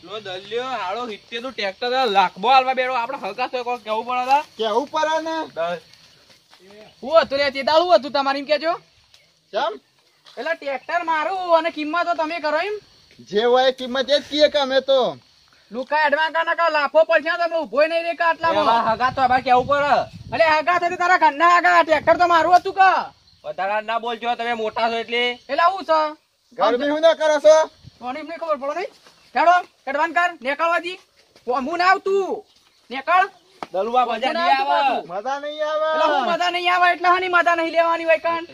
લો દલ્યો હાળો 70 નું ટ્રેક્ટર લાખમાં હાલવા બેડો આપણે હલકા તો કોઈ કેવું પડે કેવું પડે ને હું હતું રે તે દાડું હતું તમારે એમ કેજો ચમ એટલે ટ્રેક્ટર મારું અને કિંમત તો તમે કરો એમ જે હોય કિંમત એ જ કીએ કે અમે તો લુકા એડવાન્સ ના લાફો પડશે તમે ઉભો નહીં રે કે આટલામાં હગા તો હવે કેવું પડે અરે હગા થતી તારા ઘરના હગા ટ્રેક્ટર તો મારું હતું કે વધારા ના બોલજો તમે મોટા છો એટલે હું છે ગરમી હું ના કરો છો કોની એમને ખબર પડો નહીં ચાલો એડવાન્સ કર નીકળવાજી હું ના આવતું નીકળ દલુવા મજા નહીં આવે મજા નહીં આવે એટલે હું મજા નહીં આવે એટલે હાની મજા નહીં લેવાની હોય કાન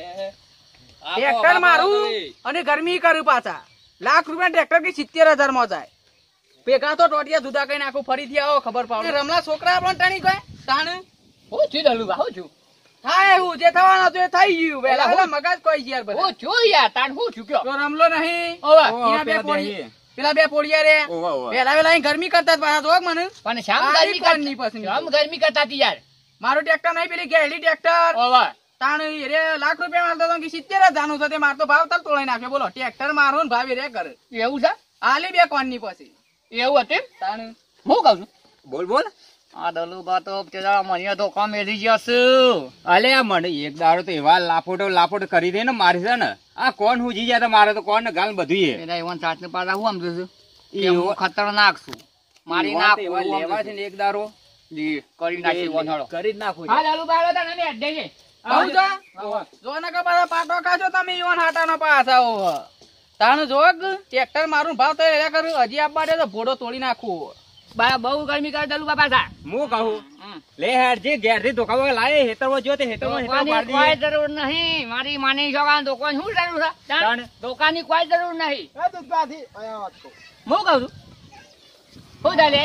ટ્રેક્ટર મારું અને ગરમી કરું પાછા ₹1,00,000 ટ્રેક્ટર કે 70,000 માં જાય ભેગા તો ટોટિયા જુદા કઈ નાખું ફરીથી આવો ખબર પાડો રમલા છોકરા આપણને ટાણી ગયે તાણ હું છું દલુબા હું છું થાય એવું જે થવાનું હતું એ થઈ ગયું પેલા પેલા મગજ કોઈ યાર બધા હું છું યાર તાણ હું છું કયો તો રમલો નહીં ઓવા એના બે પોળી પેલા બે પોળિયા રે પેલા અહીં ગરમી કરતા પાછા જોગ મને પણ શામ ગરમી કોણની પસંદ શામ ગરમી કરતા હતી યાર મારું ટ્રેક્ટર નહીં પેલી ગેલી ટ્રેક્ટર ઓવા તાણ રે ₹1,00,000 મારતો તો કે 70,000 જાનું છે તે મારતો ભાવ તલ તોડાઈ નાખ્યો બોલો ટ્રેક્ટર મારો ને ભાવે રે કરે એવું છે આલી બે કોણની પછી એવું હતું તાણ હું કહું છું બોલ બોલ આ દલુબા તો પેલા મને તો કામ એડી જશે અલે મને એક દાડો તો એવા લાફોટો કરી દે ને મારી છે ને આ કોણ હું જી જાય તો મારે તો કોણ ને ગાલ બધું પેલા એવન સાત ને પાછા હું સમજુ છું કે હું ખતરનાક છું મારી નાખ લેવા છે ને એક દારો કરી નાખી વનહળો કરી જ નાખું હા દલુબા આવ્યો તને અડે છે આવું છે જો ને કે બધા પાટો ખાજો તમે ઈવન હાટાનો પાછા આવો તાણ જોગ ટ્રેક્ટર મારું ભાવ તો એરા કરું હજી આપવા દે તો ભોડો તોડી નાખું બા બહુ ગરમી કરે દલુબા પાછા હું કહું લે હેર જે ઘેર થી ધોકાવો લાય હેતરવો જો તે હેતરવો દુકાનની કોઈ જરૂર નહીં મારી માની છોકરા દુકાન શું જરૂર છે જાણ? દુકાનની કોઈ જરૂર નહીં એ દૂધમાંથી અહીંયા વાત કહું. હું કહું છું શું ચાલે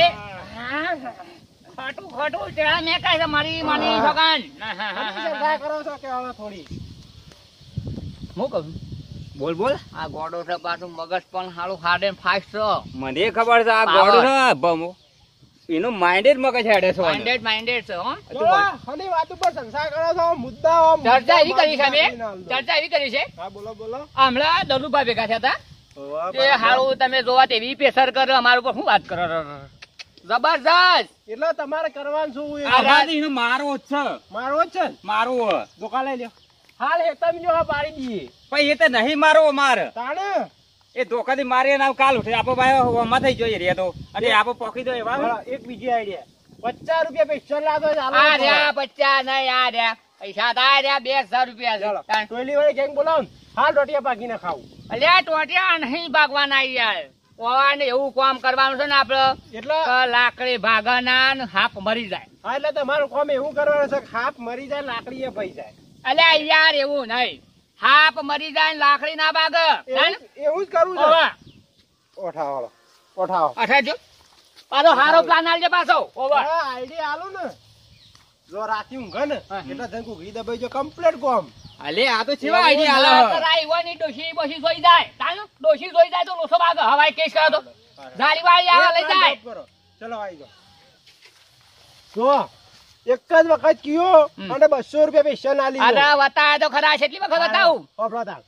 ખોટું ખોટું ચેડા મેં કહે છે મારી માની છોકરાન ચર્ચા કરો છો કે હવે થોડી હું કહું છું બોલ બોલ આ ગોડો છે પાછું મગજ પણ હાલું હાર્ડ એન્ડ ફાસ્ટ છે મને ખબર છે આ ગોડો છે બમો એનું માઇન્ડેડ મગજ હેડે છે માઇન્ડેડ છે હો જો ખાલી વાત ઉપર સંસાર કરો છો મુદ્દા આમ ચર્ચા એવી કરી છે અમે ચર્ચા એવી કરી છે હા બોલો બોલો હમણાં દલુભા ભેગા થયા હતા એ હારું તમે જોવા તેવી પ્રેશર કરો અમારા ઉપર શું વાત કરો જબરજસ્ત એટલે તમારે કરવાનું શું એ એનું મારો જ છે મારો જ છે ને? મારો દુકાન લઈ લ્યો હાલ હેતમ જો હા પાડી દઈએ પણ એ તો નહીં મારો માર તાણે એ ધોકાથી મારી ના કાલ ઉઠે આપો ભાઈ ઓમાં થઈ જોઈએ રે તો અને આપો પોખી દો એવા હા, એક બીજી આઈડિયા ₹50 પેશલ લાદો આ રહ્યા 50 નહીં આ રહ્યા પૈસા થાય રહ્યા 2,000 રૂપિયા છે ટોલી વાળી ગેંગ બોલાવો ને હાલ રોટિયા પાકીને ખાવું અલ્યા ટોટિયા નહીં ભાગવાના યાર ઓવાને એવું કામ કરવાનું છે ને આપડે એટલે કે લાકડી ભાગવાના ને હાપ મરી જાય હા એટલે તમારું કામ એવું કરવાનું છે કે હાથ મરી જાય લાકડી એ પઈ જાય અલ્યા યાર એવું નહીં હાપ મરી જાય ને લાકડી ના ભાગે એવું જ કરવું છે ઓવા ઓઠાવો ઓઠાવો અઠાજો પાછો હારો પ્લાન આલજે પાછો ઓવા હા આઈડિયા આલો ને જો રાતી ઊંઘે ને એટલે ધંકુ ઘી દબાઈ જો કમ્પ્લીટ કોમ અલે આ તો ચેવા આઈડિયા આલે રાઈ વાની ડોશી બોશી જોઈ જાય તાનો ડોશી જોઈ જાય તો લોસો ભાગે હવાઈ કેસ કરો તો જારી વાળી આવા લઈ જાય કરો ચલો આવી જાઓ જો એક જ વખત કયો અને ₹200 પૈસા ના લીધો અરે બતાય તો ખરા છે એટલી વખત બતાવું ઓપરો તાલ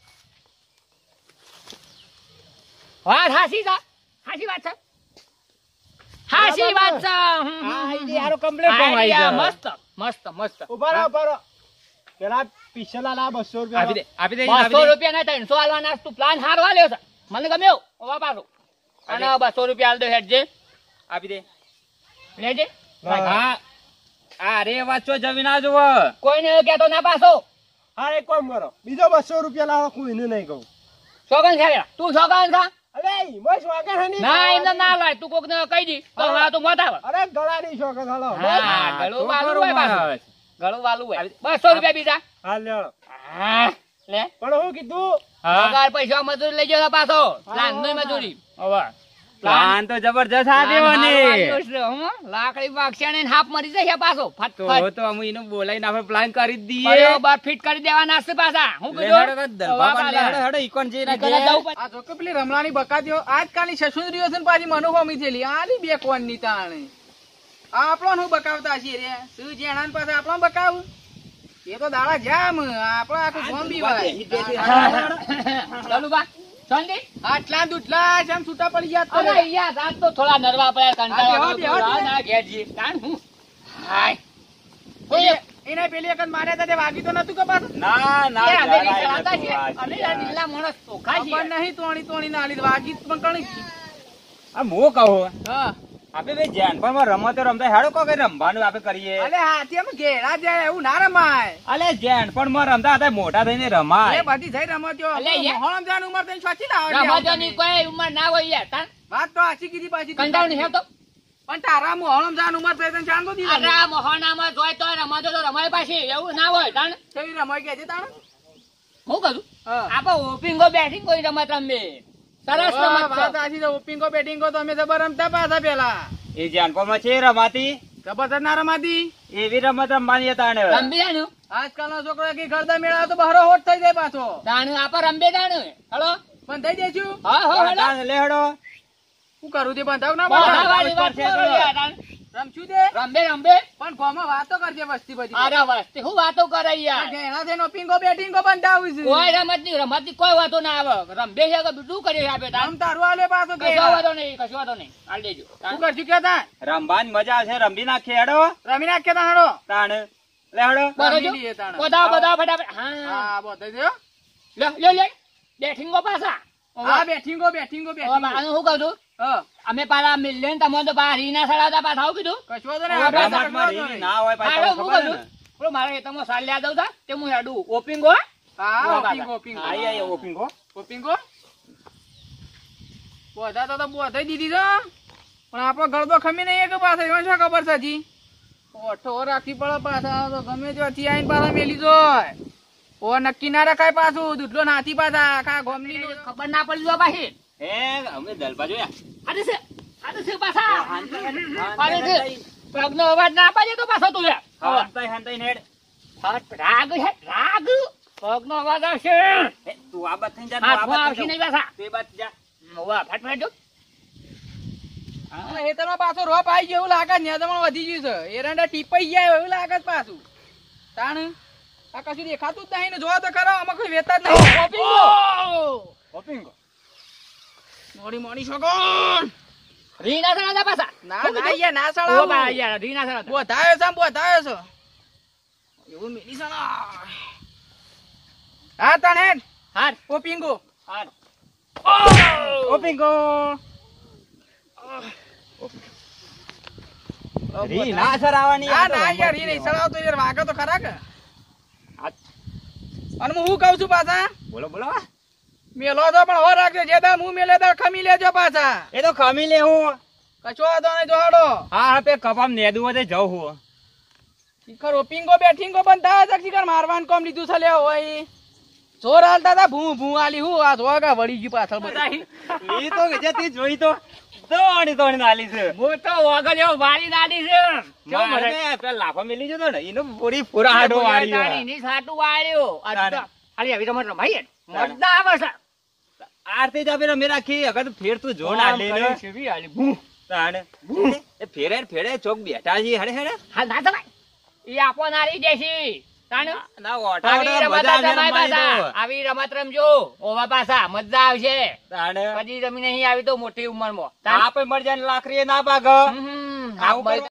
વાત હાસી છે હાસી વાત છે હાસી વાત છે આઈડિયા હારો કમ્પ્લીટ કોમ આવી આઈડિયા જાય મસ્ત મસ્ત મસ્ત ઉભા રહો પેલા પૈસા લા ₹200 આપી દે આપી દે ₹200 ના 300 આલવાના તું પ્લાન હારો આલ્યો છે મને ગમ્યો ઓવા પાછો અને ₹200 આલ દો હેડજે આપી દે લેજે હા અરે વાચો જમીન આ જોવો કોઈને કહેતો ના પાછો હા એક કામ કરો બીજો ₹200 લાવો કોઈને નહીં કહું સોગન છે તું સોગન ખા અરે બસ વાગે હની ના એમને ના લાય તું કોક ને કહી દી તો હા તું મત આવે અરે ગળાની શોખ હાલો હા ગળું વાલું હોય પાછું ગળું વાલું હોય ₹200 બીજા હાલ લ્યો હા લે પણ હું કીધું પગાર પૈસા મજૂરી લઈ જતો પાછો પ્લાન નો મજૂરી હવે પ્લાન તો જબરજસ્ત આ દેવાની લાકડી વાગશે ને હાફ મરી જાય પાછો ફટ તો તો અમે એને બોલાઈને આપણે પ્લાન કરી જ દઈએ બરોબર ફિટ કરી દેવાના છે પાછા હું કીધું હેડો ઈકોન જઈને આ જો કે પેલી રમલાની બકાતીઓ આજકાલની સસુંદરીઓ છે ને પાછી મનોભમી થયેલી આલી બે કોણની તાણે આપણો હું બકાવતા છીએ રે શું જેણા પાસે આપણો બકાવ એ તો દાડા જામ આપણે આખું બોમ્બી હોય ચાલુ બા શાંતિ? આટલા દૂધલા જેમ છૂટા પડી ગયા તો અરે યાર, આજ તો થોડા નરવા પડ્યા, કંટાળો બેહો, આવ્યો, બેહો, થોડા બેહો. ના ઘેર જઈએ. તાણ હું? હાય. એને પેલી વખત માર્યા તા તે વાગી તો નતું કે પાછું? ના ના એ અમે રીત જરાય ચલાવતા નતું છીએ. વાગ્યું. અમે આ ઢીલા માણસ ચોખ્ખા છીએ. ખબર નહીં તોણી ના લીધે વાગી પણ કણી. આ હું કહું હા આપણે ભાઈ જાનપણમાં રમતો રમતા હેડો કો કઈ રમવાનું આપણે કરીએ. અલે હાથી એમ ઘેરા જાય એવું ના રમાય. અલે જાનપણમાં રમતા હતા મોટા થઈને રમાય. એ બધી થઈ રમતો અલે યાર. મોહણમ જાણ ઉંમર તને સાચી લાવે છે રમતોની કોઈ ઉંમર ના હોય યાર. તાણ વાત તો આછી કીધી પાછી કંટાળો નહીં આવતો? પણ તારા મોહણમ જાણ ઉંમર થઈ તને જાણ તો દીધો અરે આ મોહણામાં જોય તો રમાતો તો રમાય પાછી, એવું ના હોય. તાણ કેવી રમાય કે છે તાણ હું કહું હા આપણે ઓપિંગો બેટિંગ કોઈ રમત રમીએ. સરસ રમત છે. વાત આછી તો ઓપિંગો બેટિંગો તો અમે જબર રમતા પાછા પેલા એ જાનપણમાં છે રમાતી જબરદસ્ત ના રમાતી એવી રમત રમવાની હતા ને. રંબી જાણ્યું? આજકાલનો છોકરો કે ખરદા મેળા તો બહારો હોટ થઈ જાય પાછો જાણ્યું આપણે રંબે જાણ્યું. હેલો પણ થઈ જઈશું હા હો હેલો. તાણ લે હેડો. શું કરું તે બંધાવ ના મોઢા બંધાવ વાળી વાત કરો યાર. તાણ રમશું તે રંબે રંબે. પણ ગોમાં વાતો કરજે વસ્તી બધી અરે વસ્તી હું વાતો કરે યાર. ઘેણા થઈને ઓપિંગો બેટિંગો બંધાવું છે કોઈ રમત ની કોઈ વાતો ના આવે. રંબે છે કે બીજું કરીએ આપણે. તાણ આમ તારું આલે પાછો કશો ઘેણા. વાતો નહીં, કશો વાતો નહીં. હાલ દેજો. શું કરશું કે તા રમવાની મજા આવશે રમી નાખીએ હેડો. રમી નાખે તા હડો તાણ લે હેડો. બરોબર. રમી લઈએ તાણ. બધા બધા ફટાફટ. હા હા બધે જો લે લે લે બેઠિંગો પાછા. હા બેઠીંગો બેઠીંગો હવે બેઠીંગો માનું શું કહું છું? હા અમે પાછા મિલિયન તમે તો પાછા રીના સડાવતા પાછા આવું કીધું. કશો તો ને હવે આપણે રમતમાં કશો તો રીની નહીં. ના હોય પાછી હાલો, તમને હું ખબર કહું ને. છું? પેલો મારે તમે સાલ યાદ આવતા તે હું હેડું ઓપિંગો. હા ઓવા ઓપિંગો ઓપિંગો આઈ આઈ ઓપિંગો. ઓપિંગો બધા તો બોધાઈ દીધી છે પણ આપણો ઘર તો ખમી નહીં કે પાછા એમાં શું ખબર છે હજી ઓઠો રાખવી પડે પાછા તો ગમે ત્યાંથી આવીને પાછા મેલી જોય ઓ નક્કી ના રખાય પાછું દૂધલો નાથી પાછા આખા ગોમની ખબર ના પડી જો પાછી. હે અમે દલપા જોયા. આને છે પાછા. આને છે. પગનો અવાજ ના પાડે તો પાછો તું લે. હાંતાઈ હાંતાઈ નેડ. રાગ છે રાગ. પગનો અવાજ આવશે. એ, તું આ બાદ થઈને જા, તું આ હાથમાં બાદ આવશે થઈને નહીં પાછા. જા. તું એ બાદ જા. વાહ ફટફટ જો. હેતરમાં પાછો રોપ આવી ગયો એવું લાગે ને તમારે વધી ગયું છે એરંડા ટીપાઈ ગયા એવું લાગે છે પાછું તાણ આ કશું દેખાતું જ નહીં ને જોવા તો ખરા આમાં કોઈ વેતા જ નહીં ઓપિંગો. મોડી મોડી શકો રીના સડાવતા પાછા. ના ના યાર ના ઓ સળાવો બા યાર રીના સડાવતા. બોધાયો છે આમ બોધાયો છે એવું મેલી છે ને હા તાણ હેડ હાર ઓપિંગો હાર. ઓપિંગો. રી ના સરાવાની ના આ તો ના રમત યાર એ છે. નહીં સળાવતો યાર વાગે તો ખરા કે આ- અને હું શું કહું છું પાછા બોલો બોલો. મેલો તો પણ હો રાખજો જે દામ હું મેલે દામ ખમી લેજો પાછા એ તો ખમી લે હું. કચો વાંધો નહીં જોડો હા હા પે કપામ નેદું વધે જવું હું. શિખર ઓપિંગો બેઠિંગો પણ થાય છે શિખર મારવાનું કોમ લીધું છે લેવો હોય જોર હાલતા હતા ભૂ ભૂ આલી હું આ જોગા વળી ગયું પાછળ બધા ઈ તો કે જે તી જોઈ તો દોડી દોડી નાલી છે. હું તો વગર એવો વારી નાડી છે. કેવું મારે મરે? ને પેલા લાફા મેલી જતો ને એનો પૂરી પૂરા હાડો વાળી તારી છે. ની સાટું વાળ્યો. આ તો તારે. ખાલી આવી રમત રમાઈએ ને. મજા આવે છે. આરતી જાબે રમી રાખી અગર તું ફેર તું જો ના આમ લે કરી ને છે, વી આલી. ભૂ. તાણે એ ફેરે ફેરે ચોક બેઠા છે હેડે હેડે હા ના જમાય. ઈ આપો નારી દેશી. તાણે. ના ઓઠા આવી ઓઠા રમત મજા આવે રમાય રમવાની પાછા. તો. આવી રમત રમજો ઓવા પાછા મજા આવશે. તાણે પછી રમી નહીં આવી તો મોટી ઉંમરમાં. આપે મર જાય ને લાકડી એ ના ભાગ હમ. આવું આ